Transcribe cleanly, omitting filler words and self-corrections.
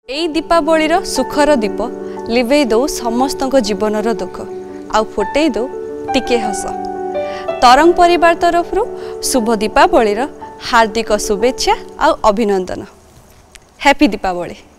एई दीपावली सुखर दीप लिभे दो समस्त जीवनर दुख आउ फुटे दो टिके हस। तरंग परिवार तरफ शुभ दीपावली हार्दिक शुभेच्छा आउ अभिनंदन। हैप्पी दीपावली।